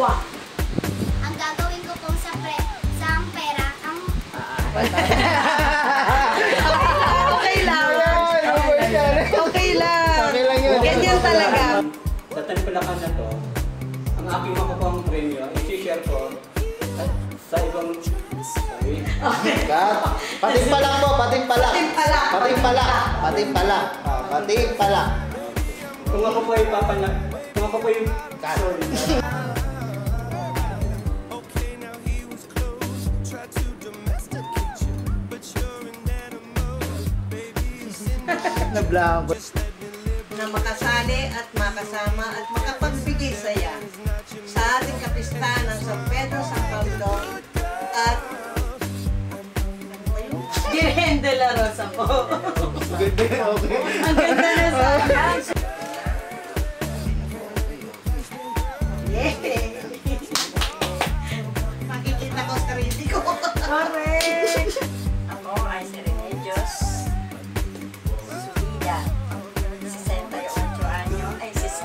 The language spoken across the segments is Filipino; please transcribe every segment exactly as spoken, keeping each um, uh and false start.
Wow. Ang gagawin ko pong sa pre, sa ang pera, ang... Okay lang. Okay lang. Ganyan talaga. Sa tempalakan na to, ang aking makukuhang premyo, i-share ko sa ibang sorry. Kat, pating pa lang po, pating pa lang. Pating pa lang. Pating pa lang. Pating pa lang. Ah, pating pa lang. Kung ako po ay papala, kung ako po ay sorry. Nablanko. Na makasali at makasama at makapagbigay saya sa ating kapistahan ng San Pedro, San Pablo at Virgen de la Rosa po. Ganda, okay. Ang ganda na sana. Yeah. Makikita ko sa sarili ko. Correct. Ako ay si Remedios Subida, sesenta-ocho anyo, ay sis...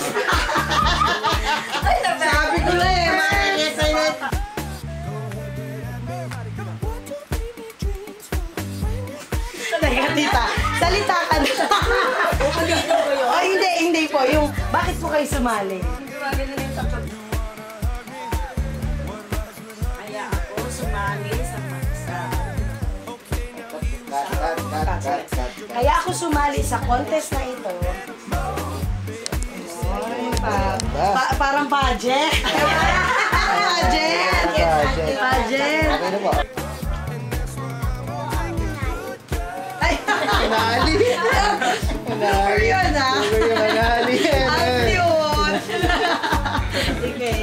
Ay, Sabi ko na eh, makikita niya. Talaga, tita. Salita ka na. Ay, hindi, hindi po. Yung, bakit po kayo sumali? Kaya ako sumali sa sa Kat, kat, kat, kat, kat. Kaya ako sumali sa contest na ito. Ay, pa, pa, parang pageant. Pageant. Pageant. Pageant. Okay na po. Ay, Manali. Over yun ah. Over yung manali. Out yun. Okay.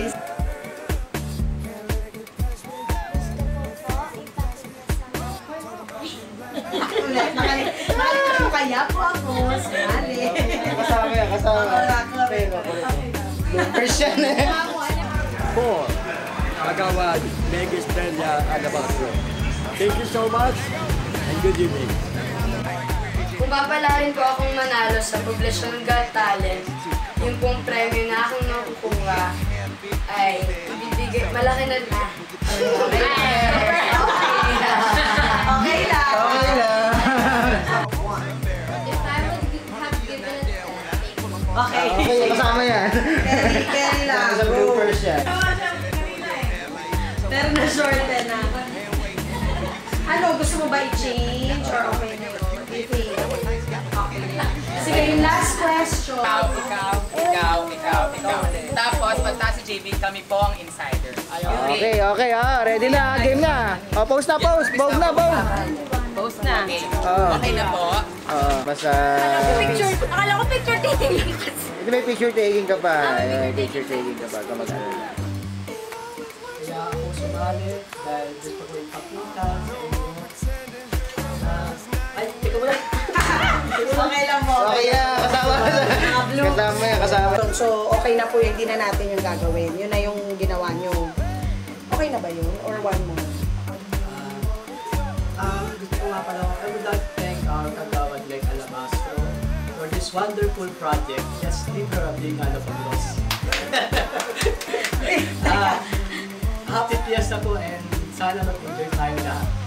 Ulit, nakalimutan mo kaya po ako. Sumali. Kasama yan, kasama. Pero, bloopers yan eh. Four, Agawad, Mega Estrella, Alabastro. Thank you so much and good evening. Kung papalarin ko akong manalo sa PobLacion Got Talent, yung pong premyo na akong nakukuha ay ibibigay, malaki na na. Okay lang. Okay lang. Okay lang. If I would have given it a Okay. Okay, kasama yan. Very, very lang. Sa bloopers yan. Pero na-shorten na. Ano, gusto mo ba i-change or okay na yun? Okay. Sige, yung last question. Ikaw, ikaw, ikaw, ikaw, ikaw. Tapos, pagta si J B, kami po ang insider. Okay, okay. Ah, ready na. Game na. Oh, pause na, pause. Pause na, pause. Post na. Okay. Oh. Okay na po. Oh, basta... picture. Akala ko picture taking. Hindi, may picture taking ka pa. May picture taking ka pa. Kamag-ano na. Kaya ako sumali dahil gusto ko ipakita sa inyo. Ay, teka mo lang. Okay lang mo. Okay yan, kasama. Kasama yan, kasama. So, okay na po yung hindi na natin yung gagawin. Yun na yung ginawa nyo. Okay na ba yun? Or one more? Ah, gusto ko nga pala, I would like to thank our Kagawad Lake Alabastro for this wonderful project. Just leave her a big hand of applause. Ah, happy fiesta po and sana mag-enjoy tayo lahat.